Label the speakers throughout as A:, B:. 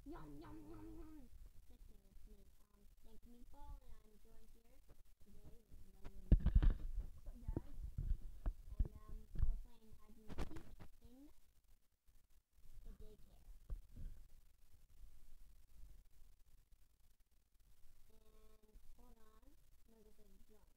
A: Yum yum yum yum. Just kidding, it's me. Thank Meatball, and I'm joined here today with Lenny and Luke.
B: What's up, guys?
A: And we're playing hide and seek in the daycare. And hold on, I'm gonna say join.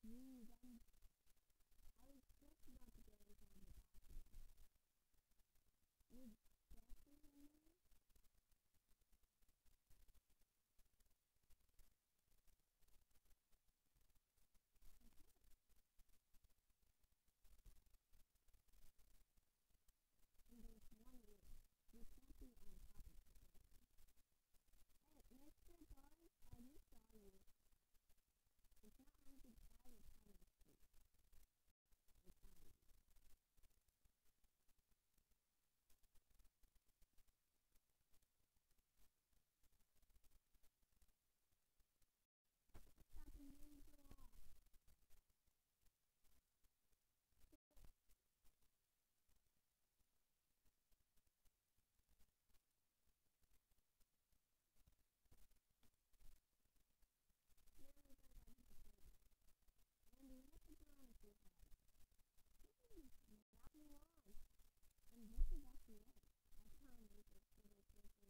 A: Jeez, I was just about to get into the document. You're guessing in there? And there's one rule. You can't be on top of the building. Hey, Mr. Buzz, I just saw you. It's not haunted by the time of sleep. It's on you. Stop and use the wall. Now we got back to the playground. And we have to go on a few times. Not too long. And this is actually it. I can't make it to this person.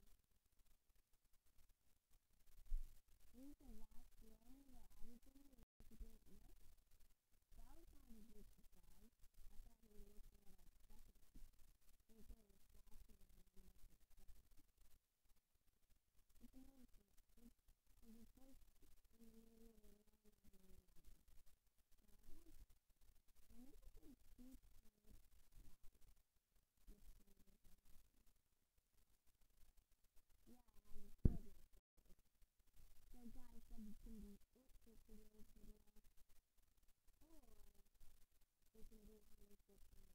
A: This is the last one where everything is to do it with. That was not a good surprise. I thought we were looking at our second one. They were flashing and then looked at the second one. It's amazing. It's placed in the middle of the line of the line. And this is a deep red line. Which one is the last one? Yeah, I was good with it. So guys, that can be it for today's video. Or we can do 150.